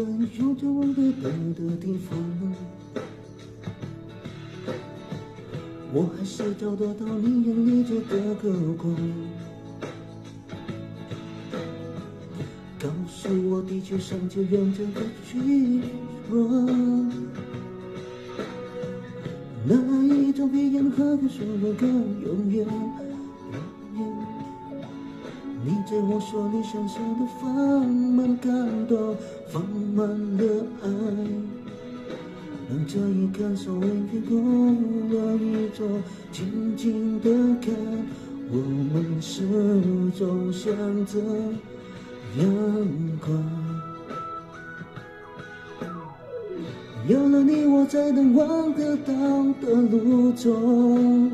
有着我的地方，我还是找得到你眼里这的刻光。告诉我地球上最远这个巨人，哪一种比任何个说的更永远？你在我说你闪烁的放满感动，放满了爱，让这一刻稍微变过了一种，静静的看，我们始终向着阳光。有了你，我在能望得到的路中，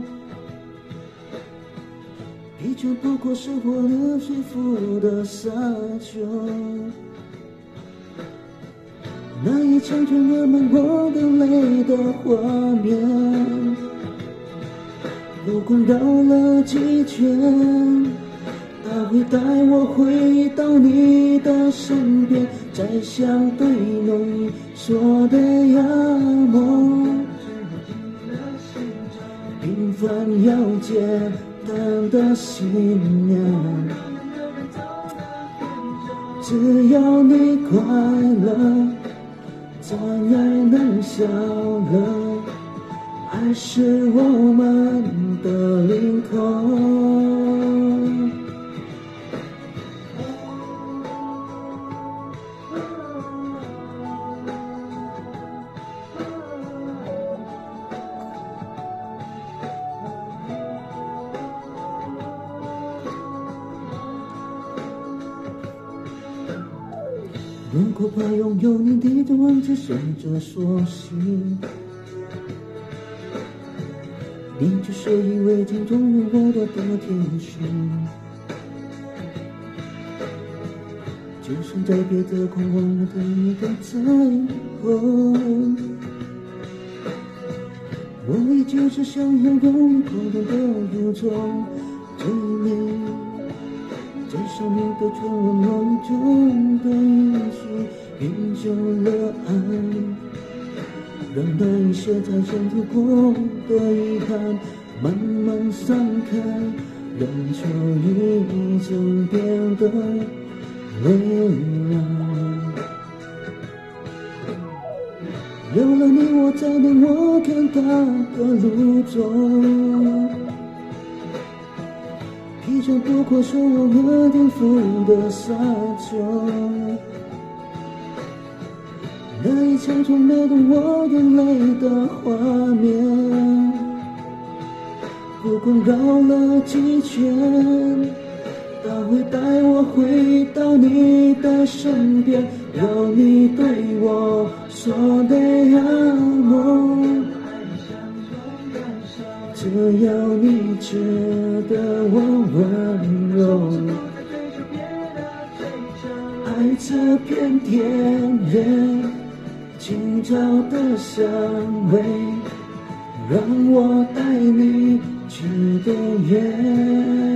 疲倦不过是活的水浮的沙丘，那一场场染满我的泪的画面，不管绕了几圈，它会带我回到你的身边，再相对你说的样梦，平凡又简单的信念，只要你快乐，再爱能消了，爱是我们的领空。如果把拥有你的这王子守着锁心，你就是以为镜中有我的天使。就算在别的空忘了对你的在乎，我依旧是想要拥有口的忧愁，最美在上面的传闻梦中的允许，变成了爱，让那一些在身体过的遗憾慢慢散开，让这一层变得蔚蓝。有了你，我在能我看到的路中，疲倦不过是我和颠覆的沙丘，那一场场每动我眼泪的画面，不管绕了几圈，它会带我回到你的身边，有你对我说的样梦，只要你值得我温柔，爱这片田野青草的香味，让我带你去的远。